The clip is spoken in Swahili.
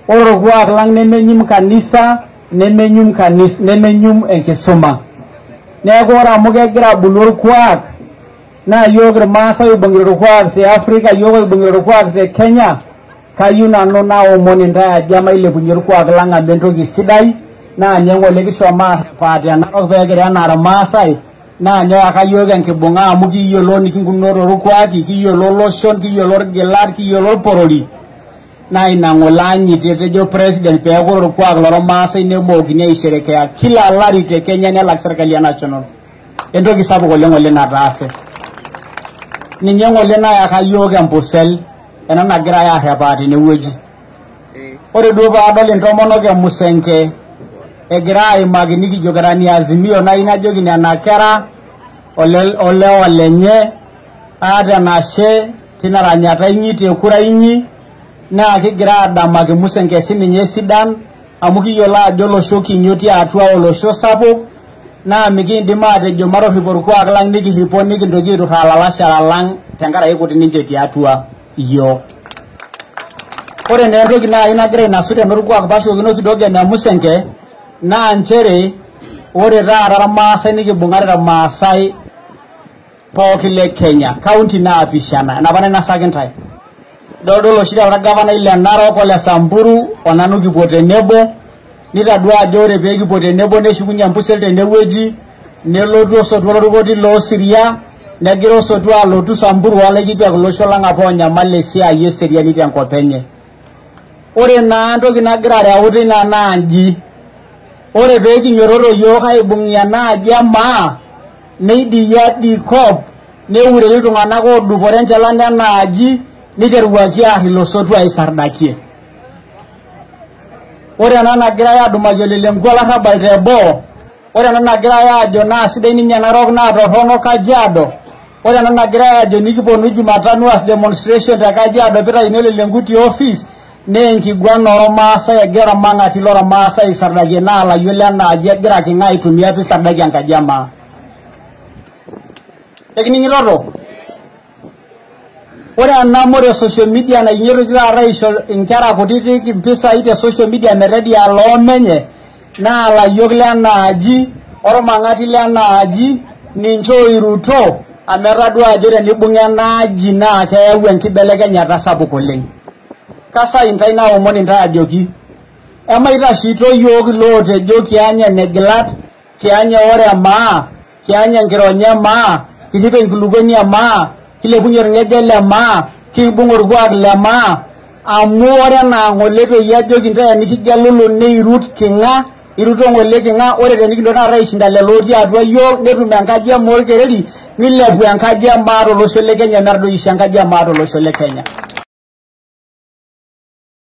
ore orkuak lang nemenyim kanisa, nemenyum enkisuma. Neeku ore amu kegira abulu orkuak naa yiok irmaasai oibung'ita orkuak te Afrika, yiok oibung'ita orkuak te Kenya, kayieu nanu naomon intae ajo emailepunye orkuak lang amu entoki sidai naa nye ng'ole kishomo arrepaat enarok peekira enaa irmaasai naa nyoaka yiok enkibung'a amu kiyiolo nikinkununo torkuaki, kiyiolo loshon, kiyiolo irgilat, kiyiolo orporori. Na ina ng'ole anyiti etejo president peeku orkuak lormaasai nemookini aisherekea kila olari te Kenya nelak serkali e national. Entoki sapuk oleng nataase. Ninye ng'ole nayaka yiok empusel ena nagirai arrepaa tenewueji. Ore duo paadol intomonok emusenke egira aimaki nikijo kirani Azimio naa inajoki nena kera olewa lenye ate enashe tina ranyata inyi te kura inyi naa kigira adamaki musenke sininye sidan amu kiyiolo ajo olosho kinyi otii atua olosho sapuk naa mikiindim atejo matorrip orkuak lang nikirripo nikintoki aiturraa lalashara lang tenkaraki kuti ninche tiatua iyiok. Ore naa entoki naaji nagira ainasu tenorkuak pashukokino kidogo ene musenke naa nchere ore taata irmaasai nikibung'are irmaasai pooki le Kenya kaunti naapishana enapa nainasaki ntae. Dodol oshi taata gavanai le Narok ole Samburu onanu kipuo tenebo nitadua ajo ore pee kipuo tenebo neshukunye empusel tenewueji nelotu osotua lorukoti loosiria negira osotua alotu Samburu olaikituak olosho lang apa onyamal esiai eseriani tenkop enye. Ore naa entoki nagira areu tina naa nji, ore pee kinyototo yiok aibung'ie enaaji emaa neidia dikop neureki iltung'anak oodupore enchalan enaaji niteruaki aarr ilo sotua aisardakie. Ore ena nagirai aadumaki olelenkuu olarrabal teboo, ore ena nagirai aajo naa sidai ninye Narok naa torrono Kajiado, ore ena nagirai aajo nikiponu Jumatano as demonstration te Kajiado pitayuni olelenkuu te office naa enkiguana ormaasai egira ormang'ati lormaasai aisardakie naa layiolo enaaji egira king'a aitumia piisardakie enkaji emaa. Ekining'itoto? Ore ena more social media nainyiotoki taata aisho inkera kutitik impisai te social media metedia loomenye naa layiok lenaaji ormang'ati lenaaji ninche oiruto amu etadua ajo tenibung'a enaaji naa keyau enkibelekenyata sapuk oleng. Kasai intae naomon intae ajoki emaitashito yiok lootejo kianya enegilat, kianya ore emaa, kianya enkironya emaa, kirrip enkulukuoni emaa, kilepunye orng'ejep lemaa, kibung' orkuak lemaa amu ore enaa ng'ole peyie ajoki intae enikigelulu neirut king'a, iruto ng'ole king'a, ore tenikintoki taata aishinda lelo otii atua yiok netum enkaji emaa orkereri nilepu enkaji emaa tolosho le Kenya metadoyio enkaji emaa tolosho le Kenya.